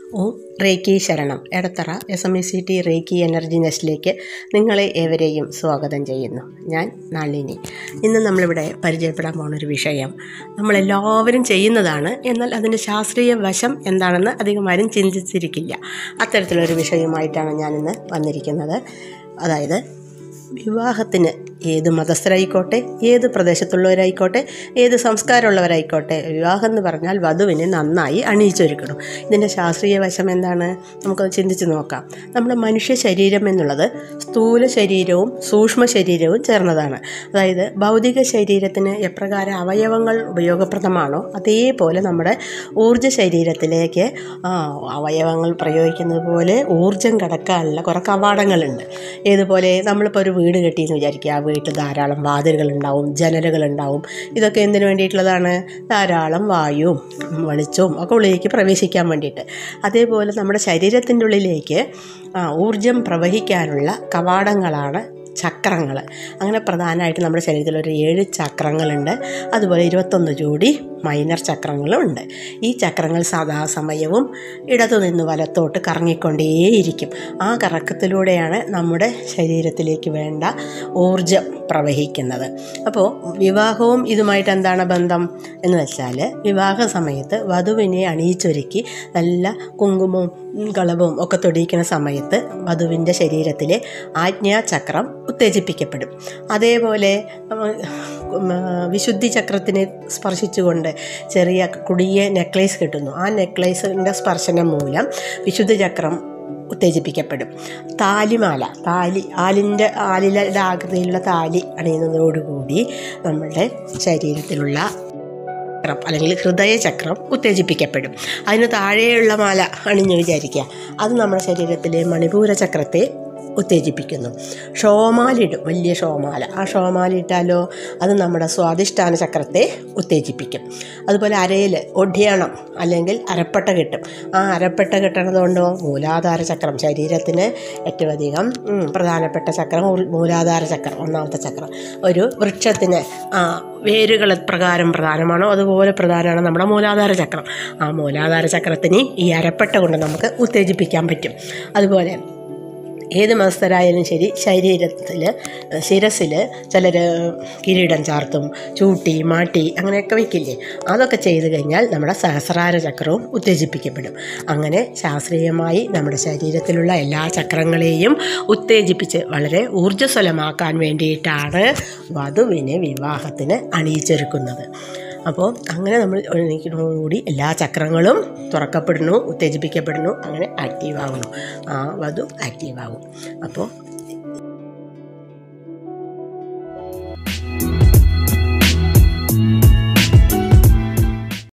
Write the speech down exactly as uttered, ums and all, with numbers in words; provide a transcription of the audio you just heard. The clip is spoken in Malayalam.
ഓം റേക്കി ശരണം. Edathara S M E C T reiki energy നെസ്റ്റിലേക്ക് നിങ്ങളെ ഏവരെയും സ്വാഗതം ചെയ്യുന്നു. ഞാൻ നളിനി. ഇന്ന് നമ്മളിവിടെ പരിചയപ്പെടാൻ പോകുന്നൊരു വിഷയം നമ്മളെല്ലാവരും ചെയ്യുന്നതാണ്, എന്നാൽ അതിൻ്റെ ശാസ്ത്രീയ വശം എന്താണെന്ന് അധികമാരും ചിന്തിച്ചിരിക്കില്ല. അത്തരത്തിലൊരു വിഷയമായിട്ടാണ് ഞാനിന്ന് വന്നിരിക്കുന്നത്. അതായത് വിവാഹത്തിന് ഏത് മതസ്ഥരായിക്കോട്ടെ, ഏത് പ്രദേശത്തുള്ളവരായിക്കോട്ടെ, ഏത് സംസ്കാരമുള്ളവരായിക്കോട്ടെ, വിവാഹം എന്ന് പറഞ്ഞാൽ വധുവിനെ നന്നായി അണിയിച്ചൊരുക്കണം. ഇതിൻ്റെ ശാസ്ത്രീയ വശം എന്താണ് നമുക്കൊന്ന് ചിന്തിച്ച് നോക്കാം. നമ്മുടെ മനുഷ്യ ശരീരം എന്നുള്ളത് സ്ഥൂല ശരീരവും സൂക്ഷ്മ ശരീരവും ചേർന്നതാണ്. അതായത് ഭൗതിക ശരീരത്തിന് എപ്രകാരം അവയവങ്ങൾ ഉപയോഗപ്രദമാണോ അതേപോലെ നമ്മുടെ ഊർജ്ജ ശരീരത്തിലേക്ക് അവയവങ്ങൾ പ്രയോഗിക്കുന്നത് പോലെ ഊർജ്ജം കടക്കാനുള്ള കുറേ കവാടങ്ങളുണ്ട്. ഏതുപോലെ നമ്മളിപ്പോൾ ഒരു വീട് കെട്ടിയെന്ന് വിചാരിക്കുക. ആ വീട്ടിൽ ധാരാളം വാതിലുകളുണ്ടാവും, ജനലുകളുണ്ടാവും. ഇതൊക്കെ എന്തിനു വേണ്ടിയിട്ടുള്ളതാണ്? ധാരാളം വായുവും വെളിച്ചവും ഒക്കെ ഉള്ളിലേക്ക് പ്രവേശിക്കാൻ വേണ്ടിയിട്ട്. അതേപോലെ നമ്മുടെ ശരീരത്തിൻ്റെ ഉള്ളിലേക്ക് ഊർജം പ്രവഹിക്കാനുള്ള കവാടങ്ങളാണ് ചക്രങ്ങൾ. അങ്ങനെ പ്രധാനമായിട്ട് നമ്മുടെ ശരീരത്തിൽ ഒരു ഏഴ് ചക്രങ്ങളുണ്ട്. അതുപോലെ ഇരുപത്തൊന്ന് ജോഡി മൈനർ ചക്രങ്ങളും ഉണ്ട്. ഈ ചക്രങ്ങൾ സദാസമയവും ഇടതു നിന്ന് വലത്തോട്ട് കറങ്ങിക്കൊണ്ടേയിരിക്കും. ആ കറക്കത്തിലൂടെയാണ് നമ്മുടെ ശരീരത്തിലേക്ക് വേണ്ട ഊർജം പ്രവഹിക്കുന്നത്. അപ്പോൾ വിവാഹവും ഇതുമായിട്ട് എന്താണ് ബന്ധം എന്ന് വെച്ചാൽ, വിവാഹ സമയത്ത് വധുവിനെ അണിയിച്ചൊരുക്കി നല്ല കുങ്കുമവും കളവും ഒക്കെ തൊടിയിക്കുന്ന സമയത്ത് വധുവിൻ്റെ ശരീരത്തിലെ ആജ്ഞാചക്രം ഉത്തേജിപ്പിക്കപ്പെടും. അതേപോലെ വിശുദ്ധി ചക്രത്തിനെ സ്പർശിച്ചുകൊണ്ട് ചെറിയ കുടിയ നെക്ലേസ് കിട്ടുന്നു. ആ നെക്ലേസിൻ്റെ സ്പർശനം മൂലം വിശുദ്ധി ചക്രം ഉത്തേജിപ്പിക്കപ്പെടും. താലിമാല, താലി ആലിൻ്റെ ആലിലയുടെ ആകൃതിയിലുള്ള താലി അണിയുന്നതോടുകൂടി നമ്മളുടെ ശരീരത്തിലുള്ള ചക്രം അല്ലെങ്കിൽ ഹൃദയചക്രം ഉത്തേജിപ്പിക്കപ്പെടും. അതിന് താഴെയുള്ള മാല അണിഞ്ഞു വിചാരിക്കുക. അത് നമ്മുടെ ശരീരത്തിലെ മണിപൂര ചക്രത്തെ ഉത്തേജിപ്പിക്കുന്നു. ഷോമാലിടും, വലിയ ഷോമാല. ആ ഷോമാല ഇട്ടാലോ അത് നമ്മുടെ സ്വാധിഷ്ഠാന ചക്രത്തെ ഉത്തേജിപ്പിക്കും. അതുപോലെ അരയിൽ ഒഢ്യണം അല്ലെങ്കിൽ അരപ്പട്ട കെട്ടും. ആ അരപ്പട്ട കെട്ടണതുകൊണ്ടോ മൂലാധാര ചക്രം, ശരീരത്തിന് ഏറ്റവും അധികം പ്രധാനപ്പെട്ട ചക്രം മൂലാധാര ചക്രം, ഒന്നാമത്തെ ചക്രം. ഒരു വൃക്ഷത്തിന് ആ വേരുകൾ പ്രകാരം പ്രധാനമാണോ അതുപോലെ പ്രധാനമാണ് നമ്മുടെ മൂലാധാര ചക്രം. ആ മൂലാധാര ചക്രത്തിന് ഈ അരപ്പട്ട കൊണ്ട് നമുക്ക് ഉത്തേജിപ്പിക്കാൻ പറ്റും. അതുപോലെ ഏത് മതസ്ഥരായാലും ശരി, ശരീരത്തിൽ ശിരസിൽ ചിലർ കിരീടം ചാർത്തും, ചൂട്ടി മാട്ടി അങ്ങനെയൊക്കെ വയ്ക്കില്ലേ. അതൊക്കെ ചെയ്ത് കഴിഞ്ഞാൽ നമ്മുടെ സഹസ്രാര ചക്രവും ഉത്തേജിപ്പിക്കപ്പെടും. അങ്ങനെ ശാസ്ത്രീയമായി നമ്മുടെ ശരീരത്തിലുള്ള എല്ലാ ചക്രങ്ങളെയും ഉത്തേജിപ്പിച്ച് വളരെ ഊർജ്ജസ്വലമാക്കാൻ വേണ്ടിയിട്ടാണ് വധുവിനെ വിവാഹത്തിന് അണിയിച്ചൊരുക്കുന്നത്. അപ്പോൾ അങ്ങനെ നമ്മൾ എണീക്കുന്നതോടുകൂടി എല്ലാ ചക്രങ്ങളും തുറക്കപ്പെടുന്നു, ഉത്തേജിപ്പിക്കപ്പെടുന്നു, അങ്ങനെ ആക്റ്റീവാകുന്നു. ആ വധു ആക്റ്റീവാകും. അപ്പോൾ